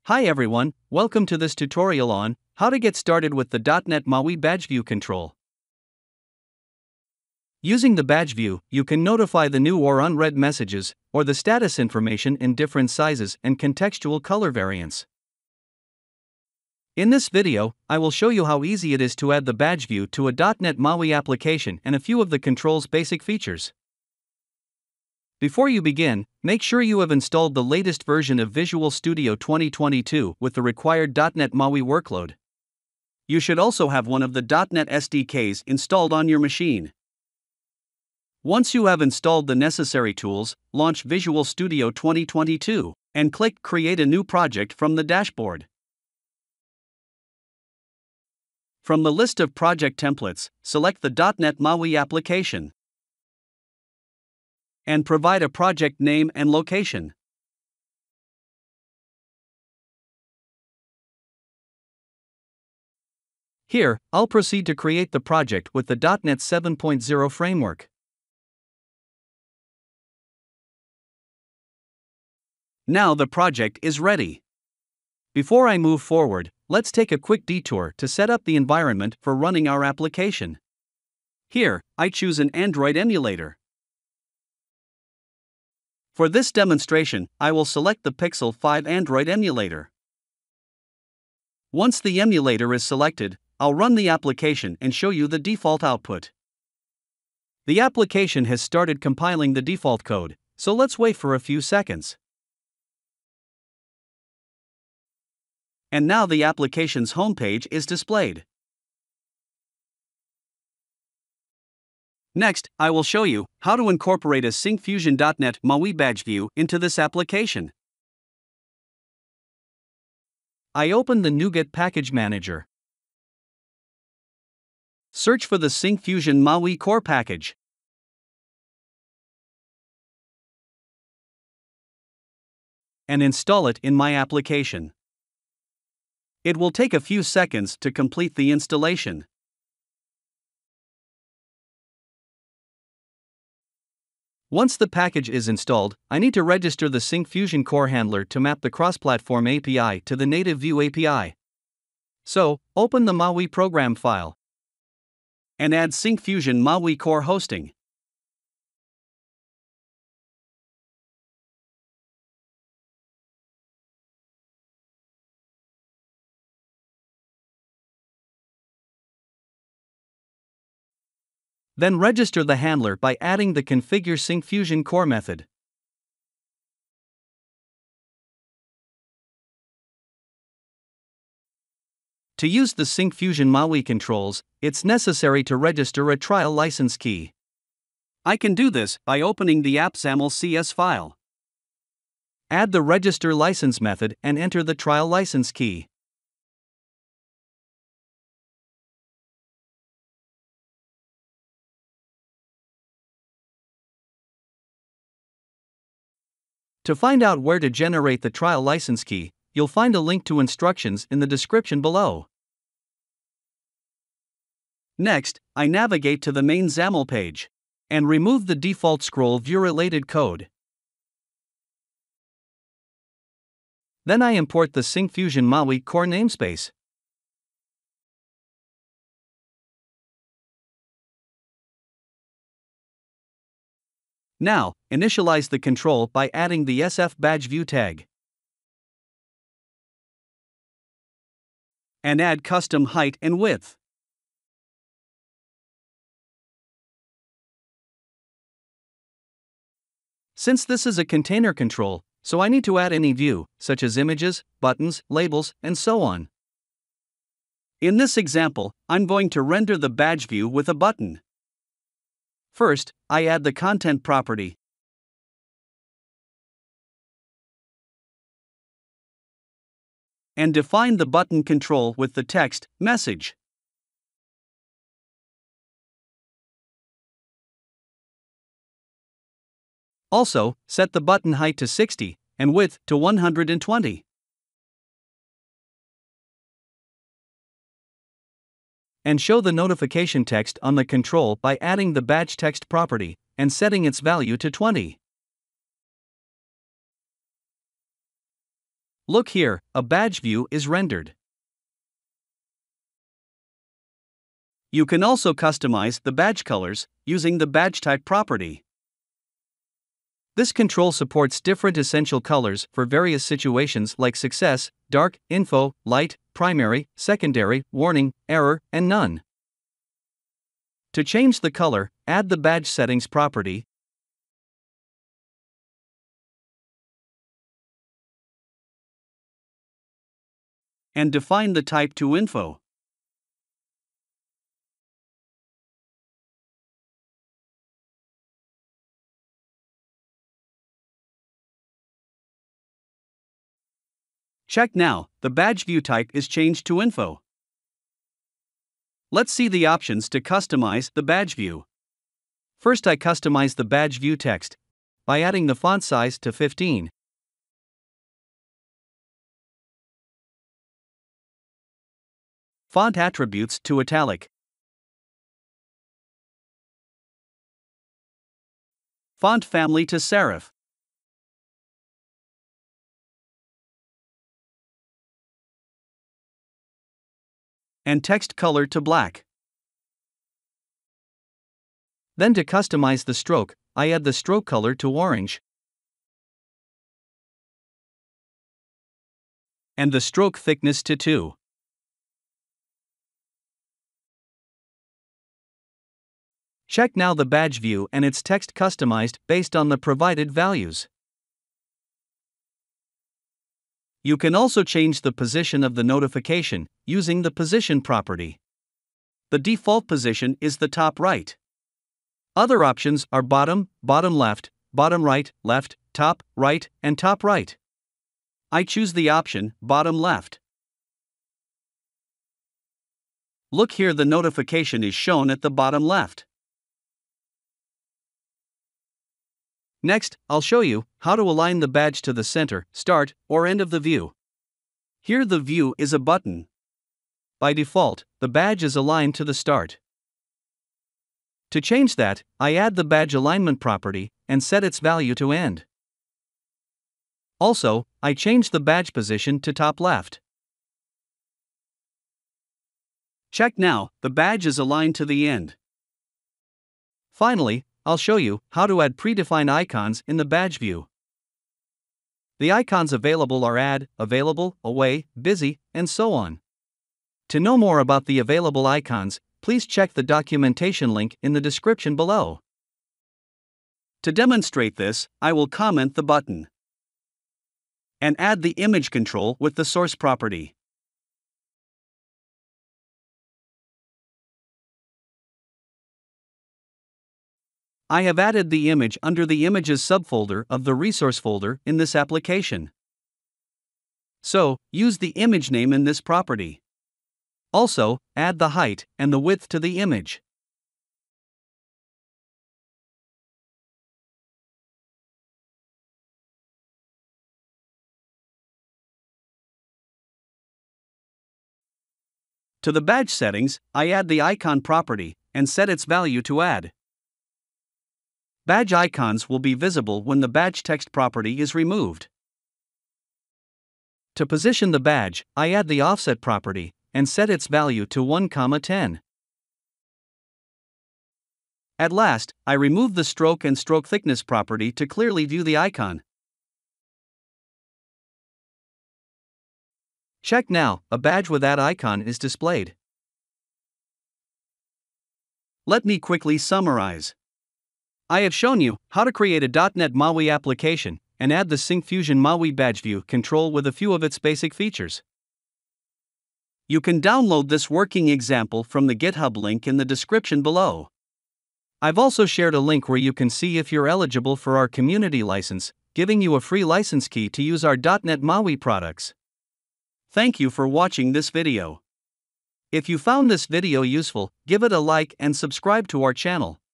Hi everyone, welcome to this tutorial on how to get started with the .NET MAUI Badge View control. Using the Badge View, you can notify the new or unread messages, or the status information in different sizes and contextual color variants. In this video, I will show you how easy it is to add the Badge View to a .NET MAUI application and a few of the control's basic features. Before you begin, make sure you have installed the latest version of Visual Studio 2022 with the required .NET MAUI workload. You should also have one of the .NET SDKs installed on your machine. Once you have installed the necessary tools, launch Visual Studio 2022 and click Create a new project from the dashboard. From the list of project templates, select the .NET MAUI application and provide a project name and location. Here, I'll proceed to create the project with the .NET 7.0 framework. Now the project is ready. Before I move forward, let's take a quick detour to set up the environment for running our application. Here, I choose an Android emulator. For this demonstration, I will select the Pixel 5 Android emulator. Once the emulator is selected, I'll run the application and show you the default output. The application has started compiling the default code, so let's wait for a few seconds. And now the application's homepage is displayed. Next, I will show you how to incorporate a Syncfusion .NET MAUI Badge View into this application. I open the NuGet package manager. Search for the Syncfusion MAUI core package. And install it in my application. It will take a few seconds to complete the installation. Once the package is installed, I need to register the Syncfusion core handler to map the cross-platform API to the native View API. So, open the MAUI program file and add Syncfusion MAUI core hosting. Then register the handler by adding the Configure Syncfusion core method. To use the Syncfusion MAUI controls, it's necessary to register a trial license key. I can do this by opening the app.xaml CS file. Add the register license method and enter the trial license key. To find out where to generate the trial license key, you'll find a link to instructions in the description below. Next, I navigate to the main XAML page and remove the default scroll view-related code. Then I import the Syncfusion MAUI core namespace. Now, initialize the control by adding the SF Badge View tag. And add custom height and width. Since this is a container control, so I need to add any view, such as images, buttons, labels, and so on. In this example, I'm going to render the badge view with a button. First, I add the content property. And define the button control with the text message. Also, set the button height to 60 and width to 120. And show the notification text on the control by adding the badge text property and setting its value to 20. Look here, a badge view is rendered. You can also customize the badge colors using the badge type property. This control supports different essential colors for various situations like success, dark, info, light, primary, secondary, warning, error, and none. To change the color, add the badge settings property. And define the type to info. Check now, the badge view type is changed to info. Let's see the options to customize the badge view. First, I customize the badge view text by adding the font size to 15. Font attributes to italic. Font family to serif. And text color to black. Then to customize the stroke, I add the stroke color to orange and the stroke thickness to 2. Check now the badge view and its text customized based on the provided values. You can also change the position of the notification using the position property. The default position is the top right. Other options are bottom, bottom left, bottom right, left, top right, and top right. I choose the option bottom left. Look here, the notification is shown at the bottom left. Next, I'll show you how to align the badge to the center, start, or end of the view. Here the view is a button. By default, the badge is aligned to the start. To change that, I add the badge alignment property and set its value to end. Also, I change the badge position to top left. Check now, the badge is aligned to the end. Finally, I'll show you how to add predefined icons in the badge view. The icons available are add, available, away, busy, and so on. To know more about the available icons, please check the documentation link in the description below. To demonstrate this, I will comment the button and add the image control with the source property. I have added the image under the Images subfolder of the Resource folder in this application. So, use the image name in this property. Also, add the height and the width to the image. To the badge settings, I add the icon property and set its value to add. Badge icons will be visible when the badge text property is removed. To position the badge, I add the offset property and set its value to 1,10. At last, I remove the stroke and stroke thickness property to clearly view the icon. Check now, a badge with that icon is displayed. Let me quickly summarize. I have shown you how to create a .NET MAUI application and add the Syncfusion MAUI Badge View control with a few of its basic features. You can download this working example from the GitHub link in the description below. I've also shared a link where you can see if you're eligible for our community license, giving you a free license key to use our .NET MAUI products. Thank you for watching this video. If you found this video useful, give it a like and subscribe to our channel.